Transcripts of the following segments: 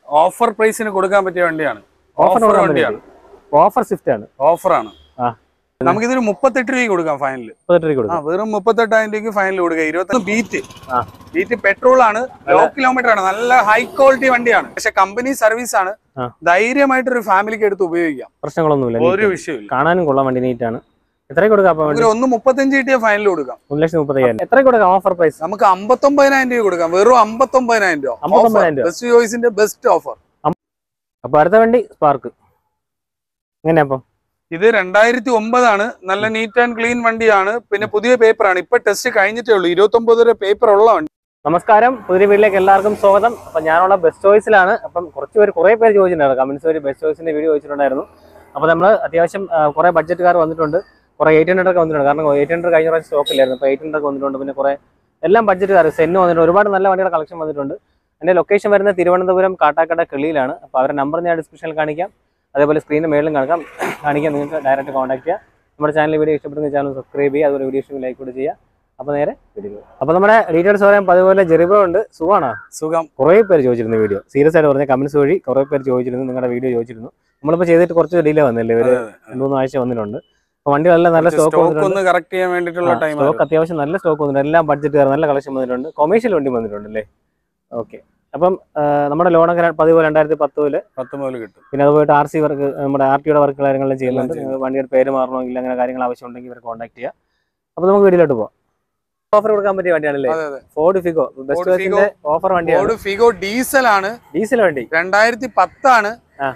Offer പ്രൈസിന് കൊടുക്കാൻ പറ്റിയ വണ്ടിയാണ്. ഓഫർ സ്വിഫ്റ്റ് ആണ്. ഓഫറാണ്. നമുക്കിതൊരു 38 രൂപയ്ക്ക് കൊടുക്കാം ഫൈനൽ. വെറും 38,000 രൂപയ്ക്ക് ഫൈനൽ കൊടുക്കുക. 21 ബീറ്റ് പെട്രോൾ ആണ്, ലോ കിലോമീറ്റർ ആണ്, നല്ല ഹൈ ക്വാളിറ്റി വണ്ടിയാണ്. പക്ഷെ കമ്പനി സർവീസ് ആണ്. ധൈര്യമായിട്ട് ഒരു ഫാമിലിക്ക് എടുത്ത് ഉപയോഗിക്കാം, പ്രശ്നങ്ങളൊന്നുമില്ല, ഒരു വിഷയമില്ല. കാണാനും കൊള്ളാം, വണ്ടി നീറ്റ് ആണ്. എത്ര കൊടുക്കാം? 1.35 കിട്ടിയ ഫൈനൽ കൊടുക്കാം. 1,30,000. എത്ര കൊടുക്കാം ഓഫർ പ്രൈസ്? നമുക്ക് 59,000 രൂപ കൊടുക്കാം. വെറും 59,000 രൂപ. 59,000 ബെസ്റ്റ് ചോയ്സിന്റെ ബെസ്റ്റ് ഓഫർ. അപ്പൊ അടുത്ത വണ്ടി സ്പാർക്ക്. എങ്ങനെയാ? അപ്പം ഇത് 2009 ആണ്. നല്ല നീറ്റ് ആൻഡ് ക്ലീൻ വണ്ടിയാണ്. പിന്നെ പുതിയ പേപ്പറാണ്. ഇപ്പൊ ടെസ്റ്റ് കഴിഞ്ഞിട്ടേ ഉള്ളൂ. 29 വരെ പേപ്പർ ഉള്ള വണ്ടി. നമസ്കാരം, പുതിയ വീട്ടിലേക്ക് എല്ലാവർക്കും സ്വാഗതം. അപ്പൊ ഞാനുള്ള ബെസ്റ്റ് ചോയ്സിലാണ്. അപ്പം കുറെ പേര് ചോദിച്ചിട്ടുണ്ടായിരുന്നു കമന്റ്സ് വഴി ബെസ്റ്റ് ചോയ്സിന്റെ വീഡിയോ ചോദിച്ചിട്ടുണ്ടായിരുന്നു. അപ്പൊ നമ്മൾ അത്യാവശ്യം കുറെ ബഡ്ജറ്റുകാർ വന്നിട്ടുണ്ട്, കുറെ 800 ഒക്കെ വന്നിട്ടുണ്ട്. കാരണം 800 കഴിഞ്ഞ പ്രാവശ്യം സ്റ്റോക്ക് ഇല്ലായിരുന്നു. അപ്പൊ 800 ഒക്കെ വന്നിട്ടുണ്ട്. പിന്നെ കുറെ എല്ലാം ബഡ്ജറ്റുകാർ സെന്ന് വന്നിട്ടുണ്ട്. ഒരുപാട് നല്ല വണ്ടിയുടെ കളക്ഷൻ വന്നിട്ടുണ്ട്. എൻ്റെ ലൊക്കേഷൻ വരുന്നത് തിരുവനന്തപുരം കാട്ടാക്കട കിളിയിലാണ്. അപ്പോൾ അവരുടെ നമ്പർ ഞാൻ ഡിസ്ക്രിപ്ഷനിൽ കാണിക്കാം, അതേപോലെ സ്ക്രീനിന് മേളിലും കാണിക്കാം. നിങ്ങൾക്ക് ഡയറക്റ്റ് കോൺടാക്ട് ചെയ്യാം. നമ്മുടെ ചാനൽ വീഡിയോ ഇഷ്ടപ്പെടുന്ന ചാനൽ സബ്സ്ക്രൈബ് ചെയ്യുക, അതുപോലെ വീഡിയോ ഇഷ്ടം ലൈക്ക് കൂടെ ചെയ്യുക. അപ്പോൾ നേരെ വീഡിയോ. അപ്പോൾ നമ്മുടെ ഡീറ്റെയിൽസ് പറയാം. അതുപോലെ ജെറിബോ ഉണ്ട്. സുഖമാണോ? സുഖം. കുറേ പേര് ചോദിച്ചിരുന്നു വീഡിയോ, സീരിയസ് ആയിട്ട് പറഞ്ഞ കമന്റ്സ് വഴി കുറേ പേര് ചോദിച്ചിരുന്നു, നിങ്ങളുടെ വീഡിയോ ചോദിച്ചിരുന്നു. നമ്മളിപ്പോൾ ചെയ്തിട്ട് കുറച്ച് ഡിലേ വന്നില്ലേ, ഒരു 2-3 ആഴ്ച വന്നിട്ടുണ്ട്. അപ്പോൾ വണ്ടി നല്ല സ്റ്റോക്ക് അത്യാവശ്യം നല്ല സ്റ്റോക്ക് വന്നിട്ടുണ്ട്. എല്ലാം ബഡ്ജറ്റ് നല്ല കളക്ഷൻ വന്നിട്ടുണ്ട്. കൊമേഴ്ഷ്യൽ വണ്ടി വന്നിട്ടുണ്ട് അല്ലേ? ഓക്കെ. അപ്പം നമ്മുടെ ലോണൊക്കെ പതിവ് 2010 മുതൽ കിട്ടും. പിന്നെ അതുപോലെ RC വർക്ക്, നമ്മുടെ RTയുടെ വർക്ക് കാര്യങ്ങളെല്ലാം ചെയ്യുന്നുണ്ട്. വണ്ടിയുടെ പേര് മാറണമെങ്കിൽ അങ്ങനെ കാര്യങ്ങൾ ആവശ്യമുണ്ടെങ്കിൽ ഇവരെ കോൺടാക്ട് ചെയ്യുക. അപ്പോൾ നമുക്ക് വീഡിയോയിലോട്ട് പോകാം. ഓഫർ കൊടുക്കാൻ പറ്റിയ വണ്ടിയാണല്ലേ ഫോർഡ് ഫിഗോ. ബെസ്റ്റ് ചോയ്സിന്റെ ഓഫർ വണ്ടിയാണ്. ഫോർഡ് ഫിഗോ ഡീസൽ ആണ്. ഡീസൽ വണ്ടി 2010 ആണ്.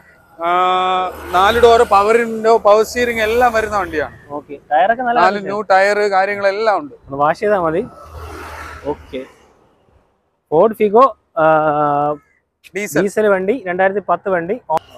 4 door, power window, power steering എല്ലാം വരുന്ന വണ്ടിയാണ്. ഓക്കെ. ടയറൊക്കെ നല്ല 4 ന്യൂ ടയർ കാര്യങ്ങളെല്ലാം ഉണ്ട്. വാഷ് ചെയ്താൽ മതി. ഓക്കെ. ഫോർഡ് ഫിഗോ ഡീസൽ വണ്ടി 2010 വണ്ടി.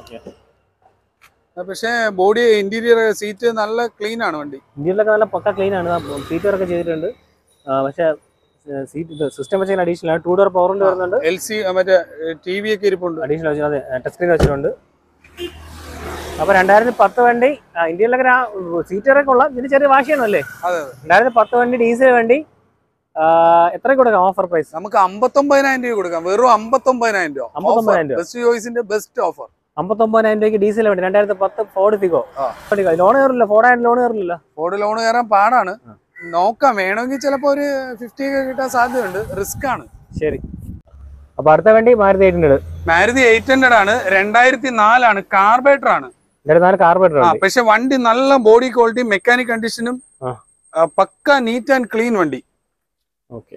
പക്ഷേ ബോഡി ഇന്റീരിയർ സീറ്റ് നല്ല ക്ലീൻ ആണ്. വണ്ടി ഇന്റീരിയറൊക്കെ നല്ല പക്ക ക്ലീൻ ആണ്. സീറ്റ് വർക്ക് ചെയ്തിട്ടുണ്ട്. പക്ഷേ സീറ്റ് സിസ്റ്റം വെച്ചാൽ അഡീഷണൽ ആണ്. 2 ഡോർ പവർ വിൻഡോ വരുന്നുണ്ട്. LC മറ്റേ TV ഒക്കെ ഇരിപ്പുണ്ട്. അഡീഷണൽ വെച്ചാൽ അതെ, ടച്ച് സ്ക്രീൻ വെച്ചിട്ടുണ്ട്. അപ്പൊ 2010 വണ്ടി ഇന്ത്യയിലൊക്കെ സീറ്ററൊക്കെ ഉള്ള ഇതിന് ചെറിയ വാഷ് ചെയ്യണമല്ലേ? 2010 വണ്ടി ഡീസൽ വണ്ടി. എത്ര കൊടുക്കാം ഓഫർ പ്രൈസ്? നമുക്ക് 59,000 രൂപ കൊടുക്കാം. വെറും 59,000 രൂപ. 59,000 രൂപ. ബെസ്റ്റ് ചോയ്സിന്റെ ബെസ്റ്റ് ഓഫർ. 59,000 രൂപയ്ക്ക് ഡീസൽ വണ്ടി 2010 ഫോർഡ് ഫിഗോ. ലോൺ കയറില്ല? ഫോർഡ് ലോൺ കയറില്ല. ഫോർഡ് ലോൺ കയറാൻ പാടാണ്. നോക്കാം, വേണമെങ്കിൽ ചിലപ്പോ ഒരു 50 ഒക്കെ കിട്ടാൻ സാധ്യതയുണ്ട്. റിസ്ക് ആണ്. ശരി. അപ്പൊ അടുത്ത വണ്ടി മാരുതി 800. മാരുതി 800 ആണ്. 2004 ആണ്. കാർബറേറ്റർ ആണ്. 2004 കാർബറേറ്റർ. പക്ഷെ വണ്ടി നല്ല ബോഡി ക്വാളിറ്റി, മെക്കാനിക് കണ്ടീഷനും പക്ക നീറ്റ് ആൻഡ് ക്ലീൻ വണ്ടി. ഓക്കെ.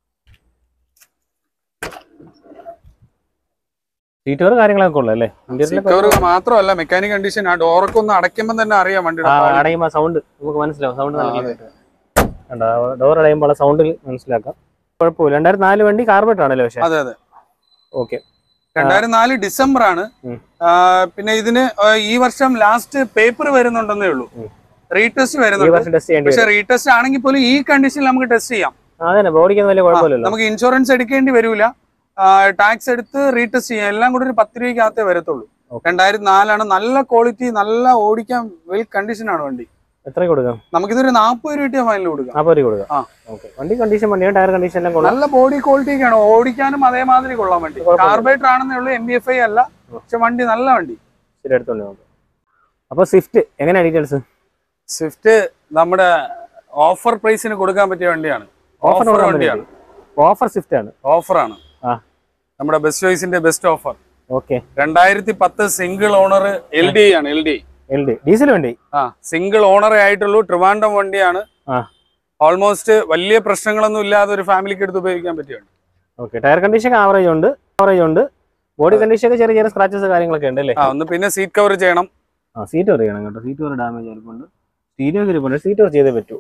സീറ്റ് കാര്യങ്ങളൊക്കെ ഉള്ളു അല്ലേ? മാത്രമല്ല മെക്കാനിക് കണ്ടീഷൻ. ആ ഡോറൊക്കെ ഒന്ന് അടയ്ക്കുമ്പോൾ തന്നെ അറിയാം വണ്ടിയുടെ അടയുമ്പോൾ സൗണ്ട് നമുക്ക് മനസ്സിലാവും. സൗണ്ട് ഡോർ അടയുമ്പോൾ സൗണ്ടിൽ മനസ്സിലാക്കാം. കുഴപ്പമില്ല. 2004 വണ്ടി കാർബറേറ്റർ ആണല്ലേ? പക്ഷേ അതെ അതെ. ഓക്കെ. 2004 ഡിസംബർ ആണ്. പിന്നെ ഇതിന് ഈ വർഷം ലാസ്റ്റ് പേപ്പർ വരുന്നുണ്ടെന്നേ ഉള്ളൂ. റീടെസ്റ്റ് വരുന്നുണ്ട്. പക്ഷെ റീടെസ്റ്റ് ആണെങ്കിൽ പോലും ഈ കണ്ടീഷനിൽ നമുക്ക് ടെസ്റ്റ് ചെയ്യാം. നമുക്ക് ഇൻഷുറൻസ് എടുക്കേണ്ടി വരൂല. ടാക്സ് എടുത്ത് റീടെസ്റ്റ് ചെയ്യാം. എല്ലാം കൂടി ഒരു 10 രൂപയ്ക്കകത്തേ വരത്തുള്ളൂ. 2004 ആണ്. നല്ല ക്വാളിറ്റി, നല്ല ഓടിക്കാൻ വെൽ കണ്ടീഷൻ ആണ് വണ്ടി. എത്ര കൊടുക്കാം? നമുക്കിതൊരു 40 രൂപ ഫൈനൽ കൊടുക്കാം. 40 രൂപ കൊടുക്കാം. വണ്ടി കണ്ടീഷൻ, വണ്ടിയുടെ ടയർ കണ്ടീഷൻ എല്ലാം നല്ല ബോഡി ക്വാളിറ്റി ഒക്കെയാണ്. ഓടിക്കാനും അതേമാതിരി കൊള്ളാൻ വണ്ടി. കാർബറേറ്റർ ആണെന്നേ ഉള്ളൂ, MBFI അല്ല. പക്ഷെ വണ്ടി നല്ല വണ്ടി. ശരി, എടുത്തോണ്ട്. അപ്പൊ സ്വിഫ്റ്റ് എങ്ങനെയാ ഡീറ്റെയിൽസ്? സ്വിഫ്റ്റ് നമ്മുടെ ഓഫർ പ്രൈസിന് കൊടുക്കാൻ പറ്റിയ വണ്ടിയാണ്. ഓഫർ വണ്ടിയാണ്. ഓഫർ സ്വിഫ്റ്റ് ആണ്. ഓഫറാണ്. നമ്മുടെ ബെസ്റ്റ് ചോയ്സിന്റെ best offer. Okay. 2010 single owner LD ആണ്. LD ഡീസൽ വണ്ടി. സിംഗിൾ ഓണറേ ആയിട്ടുള്ളൂ. ട്രിവാൻഡ്രം വണ്ടിയാണ്. ഓൾമോസ്റ്റ് വലിയ പ്രശ്നങ്ങളൊന്നും ഇല്ലാതെ ഒരു ഫാമിലിക്ക് എടുത്ത് ഉപയോഗിക്കാൻ പറ്റിയ വണ്ടി. ഓക്കെ. ടയർ കണ്ടീഷൻ ആവറേജ് ഉണ്ട്. ബോഡി കണ്ടീഷൻ ഒക്കെ ചെറിയ സ്ക്രാച്ചസ് കാര്യങ്ങളൊക്കെ ഉണ്ട് അല്ലേ? ഒന്ന് പിന്നെ സീറ്റ് കവർ ചെയ്യണം. സീറ്റ് കവർ ചെയ്യണം കേട്ടോ. സീറ്റ് കവർ ഡാമേജ് ആയിട്ടുണ്ട്. സീറ്റ് കവർ ചെയ്തേ പറ്റൂ.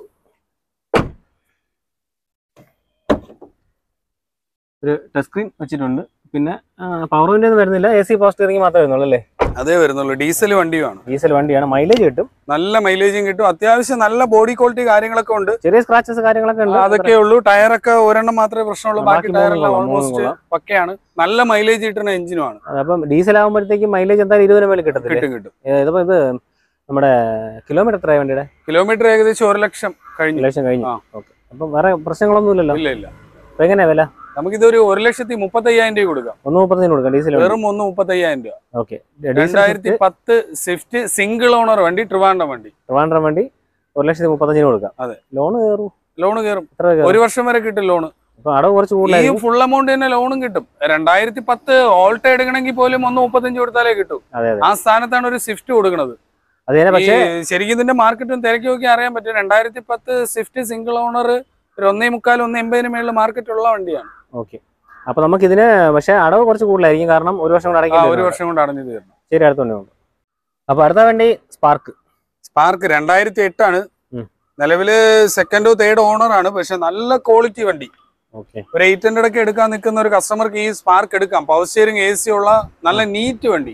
ഒരു ടച്ച് സ്ക്രീൻ വെച്ചിട്ടുണ്ട്. പിന്നെ പവർ വിൻഡോ ഒന്നും വരുന്നില്ല. AC പവർ സ്റ്റിയറിംഗ് മാത്രമേ വരുന്നുള്ളൂ അല്ലേ? അതേ വരുന്നുള്ളൂ. ഡീസൽ വണ്ടിയാണ്. മൈലേജ് കിട്ടും. നല്ല മൈലേജും കിട്ടും. അത്യാവശ്യം നല്ല ബോഡി ക്വാളിറ്റി കാര്യങ്ങളൊക്കെ ഉണ്ട്. ചെറിയ സ്ക്രാച്ചസ് കാര്യങ്ങളൊക്കെ ഉണ്ട്. അതൊക്കെ ഉള്ളൂ. ടയറൊക്കെ ഒരെണ്ണം മാത്രമേ പ്രശ്നമുള്ളൂ. ബാക്കി ടയറെല്ലാം ഓൾമോസ്റ്റ് പക്കയാണ്. നല്ല മൈലേജ് കിട്ടുന്ന എഞ്ചിനുമാണ്. അപ്പം ഡീസൽ ആകുമ്പോഴത്തേക്കും മൈലേജ് എന്തായാലും 20 മേലെ കിട്ടും. ഇതിപ്പോ ഇത് നമ്മുടെ കിലോമീറ്റർ എത്രയാ വണ്ടിയുടെ? കിലോമീറ്റർ ഏകദേശം 1 ലക്ഷം കഴിഞ്ഞു. ഓക്കെ. അപ്പം വേറെ പ്രശ്നങ്ങളൊന്നും ഇല്ലല്ലോ? ഇല്ല. അപ്പൊ എങ്ങനെയാ വില? നമുക്കിതൊരു 1,35,000 രൂപ കൊടുക്കാം. 1,35,000 കൊടുക്കാം ഡീസൽ. വെറും 1,35,000 രൂപ. ഓക്കെ. 2010 സ്വിഫ്റ്റ് സിംഗിൾ ഓണർ വണ്ടി, ട്രിവാൻഡ്രം വണ്ടി. 1,35,000 കൊടുക്കാം. അതെ. ലോണ് കയറും. 1 വർഷം വരെ കിട്ടും ലോണ്. ഈ ഫുൾ എമൗണ്ട് തന്നെ ലോണും കിട്ടും. 2010 ഓൾട്ടോ എടുക്കണമെങ്കിൽ പോലും 1,35 കൊടുത്താലേ കിട്ടും. ആ സ്ഥാനത്താണ് ഒരു സ്വിഫ്റ്റ് കൊടുക്കുന്നത്. ശരിക്കും ഇതിന്റെ മാർക്കറ്റും തിരക്കി നോക്കി അറിയാൻ പറ്റും. 2010 സ്വിഫ്റ്റ് സിംഗിൾ ഓണർ 1,40,000-1,80,000 മേളിൽ മാർക്കറ്റ് ഉള്ള വണ്ടിയാണ്. ഓക്കെ. അപ്പൊ നമുക്ക് ഇതിന് പക്ഷെ അടവ് കുറച്ച് കൂടുതലായിരിക്കും, കാരണം 1 വർഷം കൊണ്ട് അടയ്ക്കും. 1 വർഷം കൊണ്ട് അടഞ്ഞു തീർന്നു. ശരി, അടുത്തുണ്ട്. അപ്പൊ അടുത്ത വണ്ടി സ്പാർക്ക് 2008 ആണ്. നിലവില് സെക്കൻഡോ തേർഡോ ഓണർ ആണ്. പക്ഷെ നല്ല ക്വാളിറ്റി വണ്ടി. ഒരു 800 ഒക്കെ എടുക്കാൻ നിൽക്കുന്ന ഒരു കസ്റ്റമർക്ക് ഈ സ്പാർക്ക് എടുക്കാം. പവർ സ്റ്റിയറിംഗ്, AC ഉള്ള നല്ല നീറ്റ് വണ്ടി.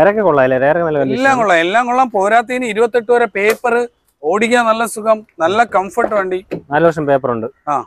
എല്ലാം കൊള്ളാം. പോരാത്തതിന് 28 വരെ പേപ്പർ, ഓടിക്കാൻ നല്ല സുഖം, നല്ല കംഫർട്ട് വണ്ടി. 4 വർഷം പേപ്പർ ഉണ്ട്.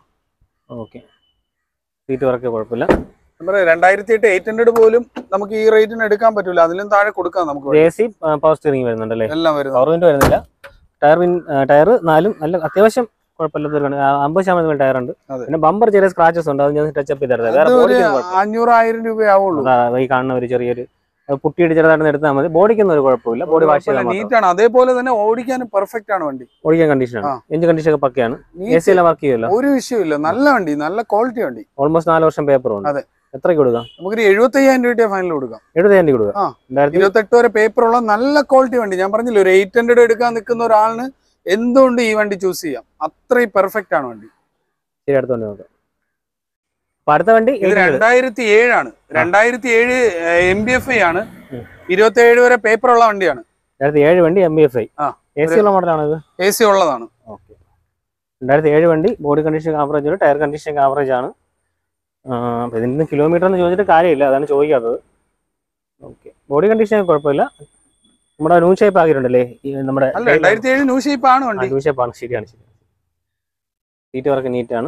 സീറ്റ് വർക്ക് കുഴപ്പമില്ല. 2008 800 പോലും നമുക്ക് ഈ റേറ്റിന് എടുക്കാൻ പറ്റൂല. അതിലും താഴെ കൊടുക്കാം നമുക്ക്. AC പവർ സ്റ്റിയറിംഗ് വരുന്നുണ്ടല്ലേ? എല്ലാം വരുന്നു. പവർ വിൻഡോ വരുന്നില്ല. ടയർ 4 നല്ല അത്യാവശ്യം കുഴപ്പമില്ലാത്ത 50% ടയർ ഉണ്ട്. പിന്നെ ബമ്പർ ചെറിയ സ്ക്രാച്ചസ് ഉണ്ട്. അത് ഞാൻ ടച്ചപ്പ് ചെയ്തെടുത്തത്. 500,000 രൂപയാവുള്ളൂ. ഈ കാണുന്ന ഒരു ചെറിയൊരു പുട്ടിയിട്ട് ചെറുതായിട്ട് എടുത്താൽ മതി. ബോഡിക്കൊന്നും ഒരു കുഴപ്പമില്ല. ബോഡി വാഷ് ചെയ്താൽ നീറ്റാണ്. അതേപോലെ തന്നെ ഓടിക്കാനും പെർഫെക്റ്റ് ആണ് വണ്ടി. ഓടിക്കാൻ കണ്ടീഷനാണ്. എഞ്ചിൻ കണ്ടീഷൻ ഒക്കെ പക്കയാണ്. AC എല്ലാം വർക്ക് ചെയ്യുമല്ലോ. ഒരു വിഷയമില്ല. നല്ല വണ്ടി, നല്ല ക്വാളിറ്റി വണ്ടി. ഓൾമോസ്റ്റ് 4 വർഷം പേപ്പറും ഉണ്ട്. അതെ. എത്രയ്ക്ക് കൊടുക്കാം? നമുക്ക് 75,000 രൂപ ഫൈനൽ കൊടുക്കാം. 75,000 കൊടുക്കാം. 28 വരെ പേപ്പർ ഉള്ള നല്ല ക്വാളിറ്റി വണ്ടി. ഞാൻ പറഞ്ഞില്ല, ഒരു 800 എടുക്കാൻ നിൽക്കുന്ന ഒരാളിന് എന്തുകൊണ്ട് ഈ വണ്ടി ചൂസ് ചെയ്യാം. അത്രയും പെർഫെക്റ്റ് ആണ് വണ്ടി. ശരി, അടുത്തോണ്ട് നോക്കാം. അടുത്ത വണ്ടി 2007 ആണ്. 2007 MBFI ആണ്. 27 വരെ പേപ്പർ ഉള്ള വണ്ടിയാണ്. 2007 വണ്ടി MBFI. AC ഉള്ള മോഡലാണ് ഇത്? AC ഉള്ളതാണ്. 2007 വണ്ടി. ബോഡി കണ്ടീഷൻ ആവറേജ് ഉണ്ട്. ടയർ കണ്ടീഷൻ ആവറേജ് ആണ്. ഇതിന് കിലോമീറ്റർ എന്ന് ചോദിച്ചിട്ട് കാര്യമില്ല, അതാണ് ചോദിക്കാത്തത്. ഓക്കെ. ബോഡി കണ്ടീഷൻ കുഴപ്പമില്ല. നമ്മുടെ ന്യൂ ഷേപ്പ് ആക്കിയിട്ടുണ്ടല്ലേ? നമ്മുടെ 2007 ന്യൂ ഷേപ്പ് ആണ് വണ്ടി. ന്യൂ ഷേപ്പ് ആണ്. ശരിയാണ്. സീറ്റ് വർക്ക് നീറ്റാണ്.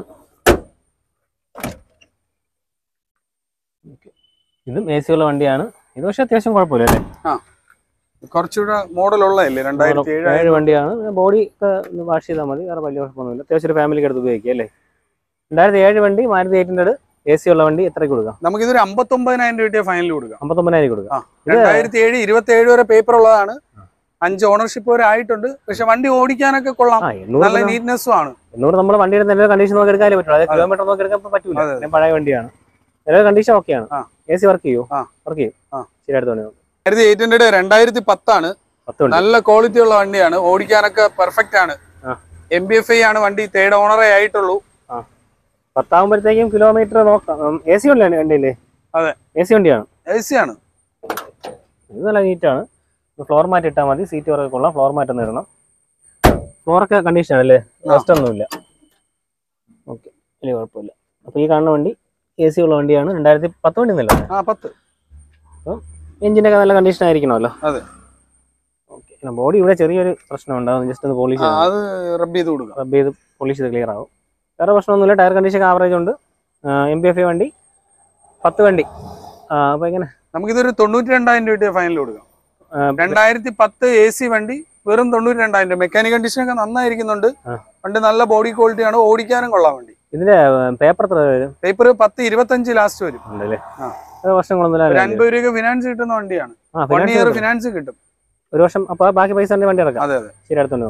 ഇതും AC ഉള്ള വണ്ടിയാണ്. ഇത് പക്ഷെ അത്യാവശ്യം കുഴപ്പമില്ല അല്ലേ? കുറച്ചുകൂടെ മോഡൽ ഉള്ളതല്ലേ? 2007 വണ്ടിയാണ്. ബോഡി ഒക്കെ വാഷ് ചെയ്താൽ മതി, വേറെ വലിയ കുഴപ്പമൊന്നുമില്ല. അത്യാവശ്യം ഒരു ഫാമിലിക്ക് എടുത്ത് ഉപയോഗിക്കുക അല്ലേ? 2007 വണ്ടി, മാരുതി 800 AC ഉള്ള വണ്ടി എത്രയ്ക്ക് കൊടുക്കാം? നമുക്ക് ഇതൊരു 59,000 രൂപ ഫൈനൽ കൊടുക്കാം. 59,000 കൊടുക്കാം. 2007 27 വരെ പേപ്പർ ഉള്ളതാണ്. 5 ഓണർഷിപ്പ് വരെ ആയിട്ടുണ്ട്. പക്ഷെ വണ്ടി ഓടിക്കാനൊക്കെ കൊള്ളാം. നല്ല നീറ്റ്നെസ്സും ആണ്. നമ്മൾ വണ്ടിയുടെ നല്ല കണ്ടീഷൻ നോക്കി എടുക്കാനേ പറ്റുള്ളൂ. അതായത് കിലോമീറ്റർ നോക്കി എടുക്കാൻ പറ്റൂല. പഴയ വണ്ടിയാണ്. എല്ലാ കണ്ടീഷൻ ഓക്കെയാണ്. AC വർക്ക് ചെയ്യും. ശരി, അടുത്തോണ്ട് 800 2010 ആണ്. നല്ല ക്വാളിറ്റി ഉള്ള വണ്ടിയാണ്. ഓടിക്കാനൊക്കെ പെർഫെക്റ്റ് ആണ്. MBFI ആണ് വണ്ടി. തേർഡ് ഓണറേ ആയിട്ടുള്ളൂ. 10 ആകുമ്പോഴത്തേക്കും കിലോമീറ്റർ നോക്കാം. AC വണ്ടിയല്ലേ? അതെ, AC വണ്ടിയാണ്. AC ആണ്. ഇത് നല്ല നീറ്റാണ്. ഫ്ലോർ മാറ്റ് ഇട്ടാൽ മതി. സീറ്റ് വർക്ക് കൊള്ളാം. ഫ്ലോർ മാറ്റ് ഒന്ന് ഇടണം. ഫ്ലോറൊക്കെ കണ്ടീഷൻ ആണല്ലേ? റെസ്റ്റ് ഒന്നുമില്ല. ഓക്കെ, വലിയ കുഴപ്പമില്ല. അപ്പോൾ ഈ കാണുന്ന വണ്ടി AC ഉള്ള വണ്ടിയാണ്. 2010 വണ്ടി ഒന്നല്ല? 10. അപ്പം എഞ്ചിനൊക്കെ നല്ല കണ്ടീഷൻ ആയിരിക്കണമല്ലോ? അതെ. ഓക്കെ. ബോഡി ഇവിടെ ചെറിയൊരു പ്രശ്നമുണ്ട്. അത് ജസ്റ്റ് ഒന്ന് പോളിഷ് റബ്ബ് ചെയ്ത് പോളിഷ് ചെയ്ത് ക്ലിയർ ആവും. വേറെ പ്രശ്നമൊന്നുമില്ല. ടയർ കണ്ടീഷൻ ആവറേജ് ഉണ്ട്. MBFI വണ്ടി 10 വണ്ടി. അപ്പോൾ എങ്ങനെ? നമുക്കിതൊരു 92,000 രൂപ ഫൈനൽ കൊടുക്കാം. 2010 AC വണ്ടി വെറും 92,000 രൂപ. മെക്കാനിക് കണ്ടീഷൻ ഒക്കെ നന്നായിരിക്കുന്നുണ്ട്. വണ്ടി നല്ല ബോഡി ക്വാളിറ്റി ആണ്. ഓടിക്കാനും കൊള്ളാം വണ്ടി. ഇതിന്റെ പേപ്പർ എത്ര വരും? പേപ്പർ 10-25 ലാസ്റ്റ് വരും. വർഷങ്ങളൊന്നും 50 രൂപ ഫിനാൻസ് കിട്ടുന്ന വണ്ടിയാണ്. 1 ഇയർ ഫിനാൻസ് കിട്ടും. 1 വർഷം. അപ്പൊ ബാക്കി പൈസ വണ്ടി ഇറക്കാം. അതെ അതെ. ശരി, അടുത്തോണ്ട്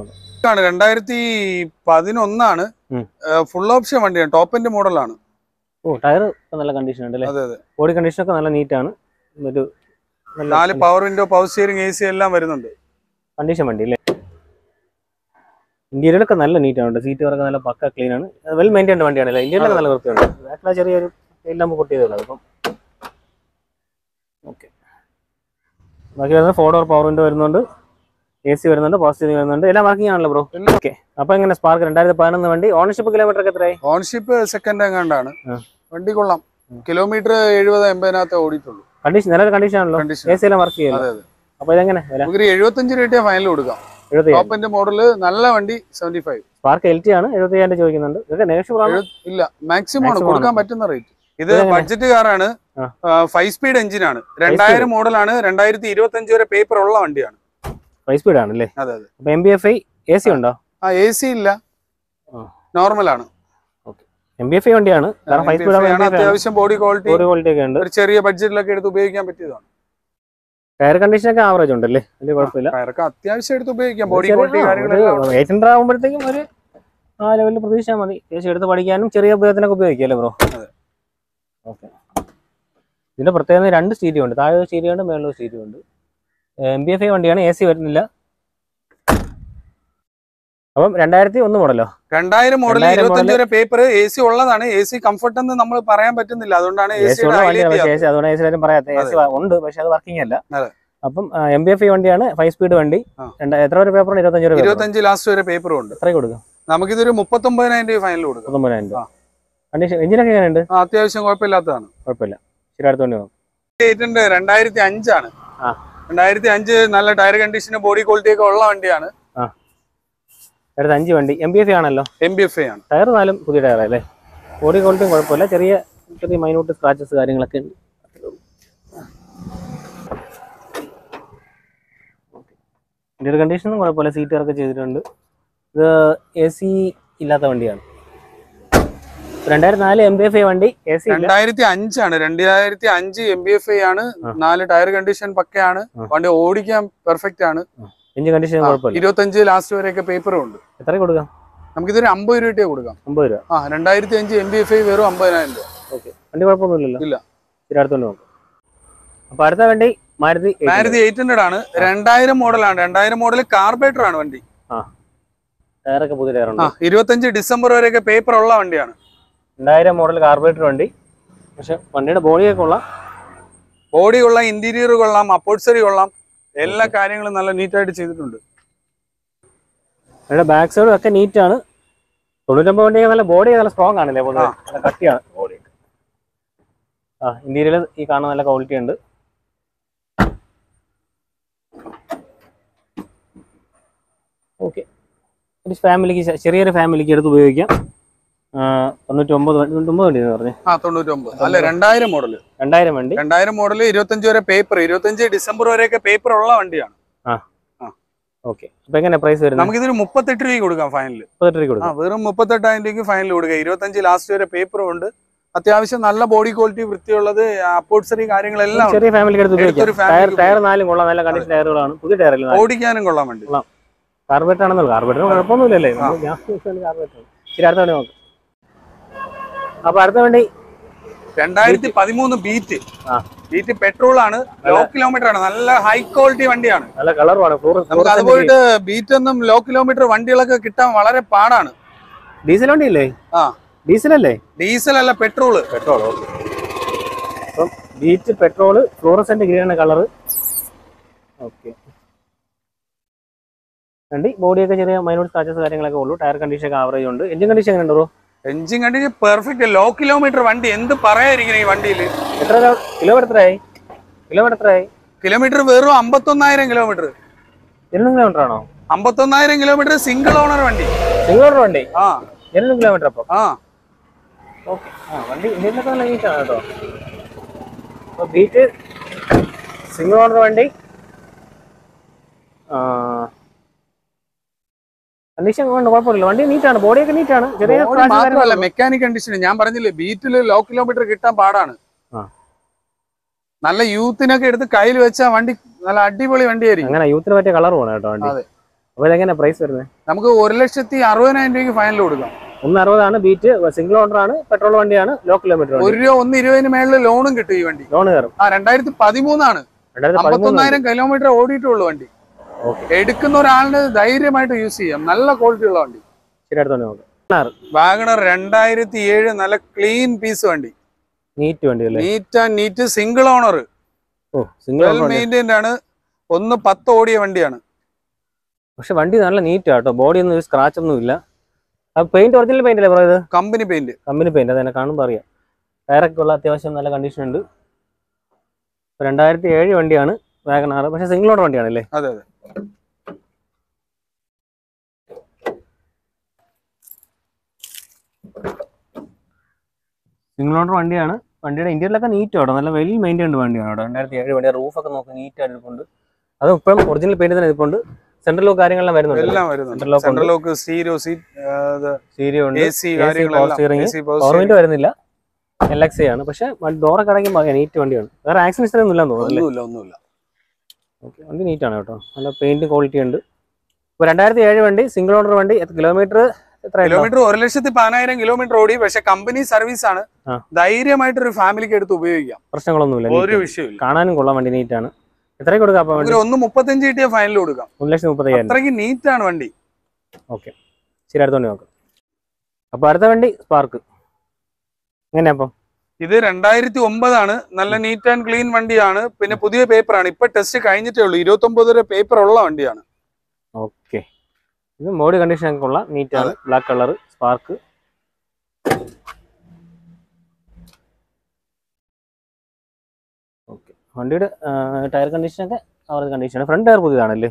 2011 ആണ്. ഫുൾ ഓപ്ഷൻ വണ്ടിയാണ്. ടോപ്പ് എൻഡ് മോഡലാണ്. ടയർ നല്ല കണ്ടീഷൻ ഉണ്ട് അല്ലേ? അതെ അതെ. ബോഡി കണ്ടീഷൻ ഒക്കെ നല്ല നീറ്റാണ്. 4 power window, power steering, AC എല്ലാം വരുന്നുണ്ട്. കണ്ടീഷൻ വണ്ടി അല്ലേ? ഇന്റീരിയലൊക്കെ നല്ല നീറ്റാണ്. സീറ്റ് വർക്ക് നല്ല പക്ക ക്ലീൻ ആണ്. വെൽ മെയിൻറ്റൈൻഡ് വണ്ടിയാണല്ലേ? ഇന്റീരിയലൊക്കെ നല്ല വൃത്തിയുണ്ട്. ബാക്കിലെ ചെറിയൊരു എല്ലാം പൊട്ടിയതുള്ളത്. അപ്പം ഓക്കെ. ബാക്കി വരുന്നത് 4 ഡോർ പവർ വിൻഡോ വരുന്നുണ്ട്. AC വരുന്നുണ്ട്. പവർ സ്റ്റിയറിംഗ് വരുന്നുണ്ട്. എല്ലാം വർക്കിംഗ് ആണല്ലോ ബ്രോ? ഓക്കെ. അപ്പൊ എങ്ങനെ സ്പാർക്ക് 2011 വണ്ടി? ഓണർഷിപ്പ് കിലോമീറ്റർ ഒക്കെ എത്രയായി? ഓണർഷിപ്പ് സെക്കൻഡ് എങ്ങാണ്ടാണ്. വണ്ടി കൊള്ളാം. കിലോമീറ്റർ 70-80 ഓടിയിട്ടുള്ളൂ. കണ്ടീഷൻ നല്ല കണ്ടീഷൻ ആണല്ലോ? AC എല്ലാം വർക്ക് ചെയ്യുന്നത്. അപ്പൊ ഇതെങ്ങനെ? 75 രൂപ ഫൈനൽ കൊടുക്കാം. ടോപ്പ് എൻഡ് മോഡല് നല്ല വണ്ടി 75. സ്പാർക്ക് LT ആണ്. 75,000 ചോദിക്കുന്നുണ്ട്. ഇല്ല, മാക്സിമം ആണ് കൊടുക്കാൻ പറ്റുന്ന റേറ്റ്. ഇത് ബഡ്ജറ്റ് കാറാണ്. 5 സ്പീഡ് എഞ്ചിൻ ആണ്. 2000 മോഡലാണ്. 2025 വരെ പേപ്പർ ഉള്ള വണ്ടിയാണ്. 5 സ്പീഡ് ആണല്ലേ? അതെ അതെ. MBFI AC ഉണ്ടോ? AC ഇല്ല, നോർമൽ ആണ്. MBFI വണ്ടിയാണ്. കാരണം 5 സ്പീഡ് അത്യാവശ്യം ബോഡി ക്വാളിറ്റി ഒക്കെ ഉണ്ട്. ഒരു ചെറിയ ബഡ്ജറ്റിലൊക്കെ എടുത്ത് ഉപയോഗിക്കാൻ പറ്റിയതാണ്. ടയർ കണ്ടീഷൻ ഒക്കെ ആവറേജ് ഉണ്ടല്ലേ, വലിയ കുഴപ്പമില്ല. ടയറൊക്കെ അത്യാവശ്യം എടുത്ത് ഉപയോഗിക്കാം. ബോഡി ക്വാളിറ്റി കാര്യങ്ങളെല്ലാം 800 ആകുമ്പോഴത്തേക്കും ഒരു ആ ലെവലിൽ പ്രതീക്ഷിച്ചാൽ മതി. അത്യാവശ്യം എടുത്ത് പഠിക്കാനും ചെറിയ ഉപയോഗത്തിനൊക്കെ ഉപയോഗിക്കാമല്ലേ ബ്രോ? ഓക്കെ. ഇതിന്റെ പ്രത്യേകത 2 സ്റ്റീരിയോ ഉണ്ട്, താഴെ സ്റ്റീരിയോ ഉണ്ട്, മേളിൽ സ്റ്റീരിയോ ഉണ്ട്. MBFI വണ്ടിയാണ്, AC വരുന്നില്ല. അപ്പം 2001 മോഡലോ? 2000 മോഡൽ, 25 വരെ പേപ്പർ. AC ഉള്ളതാണ്. AC കംഫർട്ട് എന്ന് നമ്മൾ പറയാൻ പറ്റുന്നില്ല, അതുകൊണ്ടാണ് അതുകൊണ്ടാണ് AC പറയാത്ത. AC ഉണ്ട്, പക്ഷെ അത് വർക്കിംഗ് അല്ല. അപ്പം MBFI വണ്ടിയാണ്, 5 സ്പീഡ് വണ്ടി. എത്ര വരെ പേപ്പർ? 25 ലാസ്റ്റ് വരെ പേപ്പറും ഉണ്ട്. എത്ര കൊടുക്കും? നമുക്കിതൊരു 39,000 രൂപ ഫൈനൽ കൊടുക്കും. 39,000. കണ്ടീഷൻ എഞ്ചിനൊക്കെ എങ്ങനെയുണ്ട്? അത്യാവശ്യം കുഴപ്പമില്ലാത്തതാണ്. കുഴപ്പമില്ല. ശരി, അടുത്ത വണ്ടി 2005 ആണ്. 2005 നല്ല ടയർ കണ്ടീഷന് ബോഡി ക്വാളിറ്റി ഒക്കെ ഉള്ള വണ്ടിയാണ്. 5 വണ്ടി MBFI ആണല്ലോ? MBFI ആണ്. ടയർ 4 പുതിയ ടയർ അല്ലേ? ബോഡി ക്വാളിറ്റിയും കുഴപ്പമില്ല, ചെറിയ ചെറിയ മൈന്യൂട്ട് സ്ക്രാച്ചസ് കാര്യങ്ങളൊക്കെ ഉണ്ട്. ഇന്റീരിയർ കണ്ടീഷനും കുഴപ്പമില്ല, സീറ്റുകളൊക്കെ ചെയ്തിട്ടുണ്ട്. ഇത് AC ഇല്ലാത്ത വണ്ടിയാണ്. 2004 MBFI വണ്ടി, AC 2005 ആണ്. 2005 MBFI ആണ്. 4 ടയർ കണ്ടീഷൻ പക്കയാണ്. വണ്ടി ഓടിക്കാൻ പെർഫെക്റ്റ് ആണ്. എഞ്ചിൻ കണ്ടീഷൻ കുഴപ്പമില്ല. 25 ലാസ്റ്റ് വരെയൊക്കെ പേപ്പറും ഉണ്ട്. എത്ര കൊടുക്കാം? നമുക്കിതൊരു 50 രൂപ കൊടുക്കാം. 50 രൂപ. 2005 MBFI വെറും 50,000 രൂപ. ഓക്കെ, വണ്ടി കുഴപ്പമൊന്നുമില്ലല്ലോ? ഇല്ല. ശരി, അടുത്തോണ്ട് നോക്കാം. അപ്പൊ അടുത്ത വണ്ടി മാരുതി 800 ആണ്. 2000 മോഡലാണ്. 2000 മോഡൽ കാർബേറ്റർ ആണ് വണ്ടി. ടയറൊക്കെ പുതിയ ടയറുണ്ട്. 25 ഡിസംബർ വരെയൊക്കെ പേപ്പർ ഉള്ള വണ്ടിയാണ്. 2000 മോഡൽ കാർബേറ്റർ വണ്ടി. പക്ഷെ വണ്ടിയുടെ ബോഡിയൊക്കെ കൊള്ളാം. ബോഡി കൊള്ളാം, ഇന്റീരിയർ കൊള്ളാം, അപ്പോൾസറി കൊള്ളാം, എല്ലാ കാര്യങ്ങളും നല്ല നീറ്റായിട്ട് ചെയ്തിട്ടുണ്ട്. അതിന്റെ ബാക്ക് സൈഡും ഒക്കെ നീറ്റാണ്. 99 വണ്ടിയൊക്കെ നല്ല ബോഡിയൊക്കെ നല്ല സ്ട്രോങ് ആണല്ലേ, കട്ടിയാണ് ബോഡി. ഇന്റീരിയർ ഈ കാണാൻ നല്ല ക്വാളിറ്റി ഉണ്ട്. ഓക്കെ, ഒരു ഫാമിലിക്ക്, ചെറിയൊരു ഫാമിലിക്ക് എടുത്ത് ഉപയോഗിക്കാം. 99 വണ്ടി പറഞ്ഞു. 99 അല്ല, 2000 മോഡൽ. 2000 വണ്ടി. 2000 മോഡൽ, 25 വരെ പേപ്പർ. 25 ഡിസംബർ വരെയൊക്കെ പേപ്പർ ഉള്ള വണ്ടിയാണ്. ഓക്കെ, അപ്പൊ എങ്ങനെ പ്രൈസ് വരുന്നത്? നമുക്കിതൊരു 38 രൂപ കൊടുക്കാം ഫൈനൽ. 38 രൂപ കൊടുക്കാം. വെറും 38,000 രൂപയ്ക്ക് ഫൈനൽ കൊടുക്കുക. 25 ലാസ്റ്റ് വരെ പേപ്പറും ഉണ്ട്. അത്യാവശ്യം നല്ല ബോഡി ക്വാളിറ്റി, വൃത്തിയുള്ളത്, അപ്പോൾസറി കാര്യങ്ങളെല്ലാം. ചെറിയ ഫാമിലിക്ക് എടുത്ത് ഉപയോഗിക്കാം. ടയർ 4 കൊള്ളാം, നല്ല കണ്ടീഷൻ ടയറുകളാണ്, പുതിയ ടയറല്ല, ഓടിക്കാനും കൊള്ളാൻ വേണ്ടി. കാർബേറ്റർ ആണെന്നല്ലോ. കാർബേറ്ററിന് കുഴപ്പമൊന്നുമില്ലല്ലേ? കാർബേറ്റർ. ശരി, അടുത്ത വണ്ടി നോക്കാം. അപ്പൊ അടുത്ത വണ്ടി 2013 ബീറ്റ് പെട്രോൾ ആണ്. ലോ കിലോമീറ്റർ ആണ്. നല്ല ഹൈ ക്വാളിറ്റി വണ്ടിയാണ്. നല്ല കളറുമാണ്. നമുക്ക് അതുപോയിട്ട് ബീറ്റ് ഒന്നും ലോ കിലോമീറ്റർ വണ്ടികളൊക്കെ കിട്ടാൻ വളരെ പാടാണ്. ഡീസൽ വണ്ടിയല്ലേ? ഡീസൽ അല്ലേ? ഡീസൽ അല്ല, പെട്രോള്. പെട്രോൾ. അപ്പം Beat petrol, fluorescent green colour. Okay, വണ്ടി ബോഡിയൊക്കെ ചെറിയ മൈനൂട്ട് സ്ക്രാച്ചസ് കാര്യങ്ങളൊക്കെ ഉള്ളൂ. ടയർ കണ്ടീഷൻ ഒക്കെ ആവറേജ് ഉണ്ട്. എഞ്ചിൻ കണ്ടീഷൻ എങ്ങനെ ഉണ്ടോ? Engine condition perfect. Low kilometre വണ്ടി, എന്ത് പറയാതിരിക്കണം ഈ വണ്ടിയിൽ. എത്ര കിലോമീറ്റർ? കിലോമീറ്റർ വെറും 51,000 കിലോമീറ്റർ. 200 കിലോമീറ്റർ ആണോ? 51,000 കിലോമീറ്റർ സിംഗിൾ ഓണർ വണ്ടി. 200 കിലോമീറ്റർ. അപ്പൊ ഓക്കെ, വണ്ടി ഇന്ത്യയിലൊക്കെ നല്ല നീറ്റാണ് കേട്ടോ. അപ്പൊ ബീറ്റ് സിംഗിൾ ഓണർ വണ്ടി. കണ്ടീഷൻ കുഴപ്പമില്ല, വണ്ടി നീറ്റാണ്, ബോഡിയൊക്കെ നീറ്റാണ്. ചെറിയ മാത്രമല്ല മെക്കാനിക് കണ്ടീഷൻ. ഞാൻ പറഞ്ഞില്ലേ, ബീറ്റില് ലോ കിലോമീറ്റർ കിട്ടാൻ പാടാണ്. നല്ല യൂത്തിനൊക്കെ എടുത്ത് കയ്യിൽ വെച്ചാൽ വണ്ടി നല്ല അടിപൊളി വണ്ടിയായിരിക്കും. അങ്ങനെ യൂത്തിന് പറ്റിയ കളർ പോകണം കേട്ടോ വണ്ടി. അപ്പൊ ഇതെങ്ങനെ പ്രൈസ് വരുന്നത്? നമുക്ക് 1,60,000 രൂപയ്ക്ക് ഫൈനൽ കൊടുക്കാം. 160 ആണ് ബീറ്റ്, സിംഗിൾ ഓണർ ആണ്, പെട്രോൾ വണ്ടിയാണ്, ലോ കിലോമീറ്റർ. 1 രൂപ 120 മേളിൽ ലോണും കിട്ടും ഈ വണ്ടി. ലോൺ കയറും. 2013 ആണ്. 51,000 കിലോമീറ്റർ ഓടിയിട്ടുള്ളൂ വണ്ടി. എടുക്കുന്ന ഒരാളിന് ധൈര്യമായിട്ട് യൂസ് ചെയ്യാം. നല്ല ക്വാളിറ്റി ഉള്ള വണ്ടി. വാഗണർ 2007 നല്ല ക്ലീൻ പീസ് വണ്ടി. Neat single owner. Well maintained ആണ്. 110 ഓടിയ വണ്ടിയാണ്. പക്ഷെ വണ്ടി നല്ല നീറ്റ് ആട്ടോ, ബോഡി ഒന്നും സ്ക്രാച്ച് ഒന്നും ഇല്ല. പെയിന്റ് ഒറിജിനൽ പെയിന്റ് അല്ലേ പറയുന്നത്? Company paint. അതെന്നെ കാണുമ്പോൾ അറിയാം. ടയറൊക്കെ ഉള്ള അത്യാവശ്യം നല്ല കണ്ടീഷൻ ഉണ്ട്. 2007 വണ്ടിയാണ് വാഗണർ. പക്ഷെ സിംഗിൾ ഓണർ വണ്ടിയാണല്ലേ? അതെ. സിംഗിൾ ഓണർ വണ്ടിയാണ്. വണ്ടിയുടെ ഇന്റീരിയലൊക്കെ നീറ്റ് ആട്ടോ, നല്ല വെൽ മെയിൻറ്റൈൻഡ് വണ്ടിയാണ്. 2007 വണ്ടി. റൂഫൊക്കെ നോക്കി നീറ്റ് ആയിട്ടുണ്ട്. അത് ഇപ്പം ഒറിജിനൽ പെയിന്റ് തന്നെ ഇരിപ്പുണ്ട്. സെൻട്രൽ ലോക്ക് കാര്യങ്ങളെല്ലാം വരുന്നുണ്ട്. എല്ലാം വരുന്നുണ്ട്. സെൻട്രൽ ലോക്ക്, സ്റ്റീരിയോ ഉണ്ട്, AC കാര്യങ്ങളെല്ലാം. പവർ വിൻഡോ വരുന്നില്ല, LXA ആണ്. പക്ഷെ ഡോറൊക്കെ അടങ്ങി നീറ്റ് വണ്ടിയാണ്. വേറെ ആക്സിഡൻസ് ഒന്നും ഇല്ലെന്ന് തോന്നുന്നു. ഒന്നുമില്ല. ഓക്കെ, വണ്ടി നീറ്റാണ് കേട്ടോ, നല്ല പെയിന്റ് ക്വാളിറ്റി ഉണ്ട്. ഇപ്പൊ 2007 വണ്ടി, സിംഗിൾ ഓണർ വണ്ടി. കിലോമീറ്റർ 1,10,000 കിലോമീറ്റർ ഓടി. പക്ഷെ കമ്പനി സർവീസ് ആണ്. ധൈര്യമായിട്ട് ഒരു ഫാമിലിക്ക് എടുത്ത് ഉപയോഗിക്കാം, പ്രശ്നങ്ങളൊന്നുമില്ല, ഒരു വിഷയമില്ല. കാണാനും കൊള്ളാം വണ്ടി, നീറ്റാണ്. എത്രയ്ക്ക് കൊടുക്കാം? 1,35 കിട്ടിയ ഫൈനൽ കൊടുക്കാം. 1,30,000. അത്രയ്ക്ക് നീറ്റാണ് വണ്ടി. ഓക്കെ, ശരി, അടുത്ത വണ്ടി നോക്കാം. അപ്പൊ അടുത്ത വണ്ടി സ്പാർക്ക് എങ്ങനെയാ? അപ്പം ഇത് 2009 ആണ്. നല്ല നീറ്റ് ആൻഡ് ക്ലീൻ വണ്ടിയാണ്. പിന്നെ പുതിയ പേപ്പറാണ്. ഇപ്പൊ ടെസ്റ്റ് കഴിഞ്ഞിട്ടേ ഉള്ളൂ. 29 വരെ പേപ്പർ ഉള്ള വണ്ടിയാണ്. ഓക്കെ, ഇത് ബോഡി കണ്ടീഷൻ ഒക്കെ ഉള്ള നീറ്റാണ്. Black colour Spark. ഓക്കെ, വണ്ടിയുടെ ടയർ കണ്ടീഷൻ ഒക്കെ അവരുടെ കണ്ടീഷനാണ്. Front tyre പുതിയതാണല്ലേ?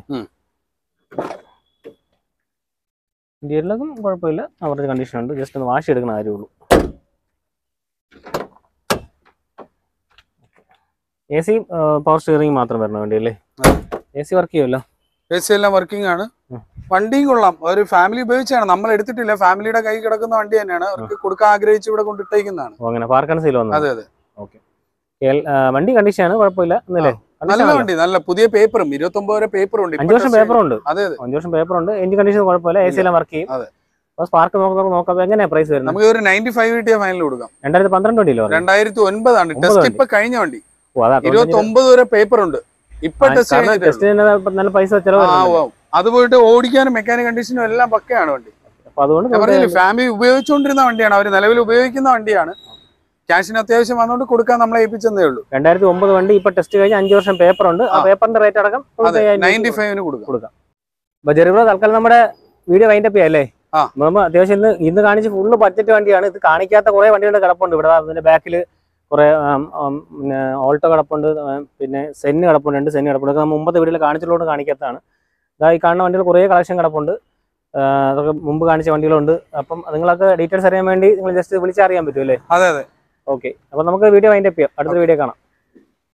ഇന്റീരിയറിലൊന്നും കുഴപ്പമില്ല, അവരുടെ കണ്ടീഷൻ ഉണ്ട്. ജസ്റ്റ് ഒന്ന് വാഷ് എടുക്കുന്ന കാര്യമുള്ളൂ. AC പവർ സ്റ്റിയറിംഗ് മാത്രം വരണ വണ്ടിയല്ലേ? AC വർക്ക് ചെയ്യുമല്ലോ? AC എല്ലാം വർക്കിംഗ് ആണ്. വണ്ടിയും കൊള്ളാം. ഒരു ഫാമിലി ഉപയോഗിച്ചാണ്, നമ്മൾ എടുത്തിട്ടില്ല. ഫാമിലിയുടെ കൈ കിടക്കുന്ന വണ്ടി തന്നെയാണ്. അവർക്ക് കൊടുക്കാൻ ആഗ്രഹിച്ച് ഇവിടെ കൊണ്ടിട്ടേക്കുന്നതാണ്. അങ്ങനെ പാർക്ക് ആൻഡ് സെയിൽ വന്നത്? അതെ. ഓക്കെ, വണ്ടി കണ്ടീഷനാണ്, കുഴപ്പമില്ല. നല്ല വണ്ടി, നല്ല പുതിയ പേപ്പറും 29 വരെ പേപ്പർ ഉണ്ട്. 5 വർഷം പേപ്പർ ഉണ്ട്. 5 വർഷം പേപ്പർ ഉണ്ട്. എഞ്ചിൻ കണ്ടീഷൻ കുഴപ്പമില്ല. AC എല്ലാം വർക്ക് ചെയ്യും. സ്പാർക്ക് നോക്കാം. എങ്ങനെയാ പ്രൈസ് വരുന്നത്? നമുക്ക് ഒരു 95 കിട്ടിയ ഫൈനൽ കൊടുക്കാം. 2012 വണ്ടിയിലോ? 2009 ആണ്. ടെസ്റ്റ് ഇപ്പൊ കഴിഞ്ഞ വണ്ടി. 29 വരെ പേപ്പർ ഉണ്ട്. ഇപ്പൊ ടെസ്റ്റ് നല്ല പൈസ ചെലവ്. അത് പോയിട്ട് ഓടിക്കാനും മെക്കാനിക് കണ്ടീഷനും എല്ലാം പക്കയാണ് വണ്ടി. അപ്പൊ അതുകൊണ്ട് ഫാമിലി ഉപയോഗിച്ചുകൊണ്ടിരുന്ന വണ്ടിയാണ്. അവർ നിലവിൽ ഉപയോഗിക്കുന്ന വണ്ടിയാണ്. ക്യാഷിന് അത്യാവശ്യം വന്നുകൊണ്ട് കൊടുക്കാൻ നമ്മളെ ഏൽപ്പിച്ചതേ ഉള്ളൂ. 2009 വണ്ടി. ഇപ്പൊ ടെസ്റ്റ് കഴിഞ്ഞ് 5 വർഷം പേപ്പർ ഉണ്ട്. ആ പേപ്പറിന്റെ റേറ്റ് അടക്കം 95 കൊടുക്കാം. അപ്പൊ ജെറിബ്രോ, തൽക്കാലം നമ്മുടെ വീഡിയോ വൈൻഡ് അപ്പ് ചെയ്യാല്ലേ? നമ്മൾ അത്യാവശ്യം ഇന്ന് കാണിച്ച് ഫുള്ള് ബഡ്ജറ്റ് വണ്ടിയാണ്. ഇത് കാണിക്കാത്ത കുറെ വണ്ടികളുടെ കിടപ്പുണ്ട് ഇവിടെ. അതിന്റെ ബാക്കിൽ കുറെ പിന്നെ ഓൾട്ടോ കിടപ്പുണ്ട്, പിന്നെ സെന്ന് കിടപ്പുണ്ട്, 2 സെന്ന് കിടപ്പുണ്ട്. നമ്മൾ മുമ്പത്തെ വീഡിയോയിൽ കാണിച്ചിട്ടുള്ളതുകൊണ്ട് കാണിക്കാത്തതാണ്. ഈ കാണുന്ന വണ്ടികൾ കുറേ കളക്ഷൻ കിടപ്പുണ്ട്. അതൊക്കെ മുമ്പ് കാണിച്ച വണ്ടികളുണ്ട്. അപ്പം നിങ്ങളൊക്കെ ഡീറ്റെയിൽസ് അറിയാൻ വേണ്ടി നിങ്ങൾ ജസ്റ്റ് വിളിച്ചറിയാൻ പറ്റും അല്ലേ? അതെ. ഓക്കെ, അപ്പൊ നമുക്ക് വീഡിയോ വൈൻഡ് അപ്പ് ചെയ്യാം. അടുത്ത വീഡിയോ കാണാം.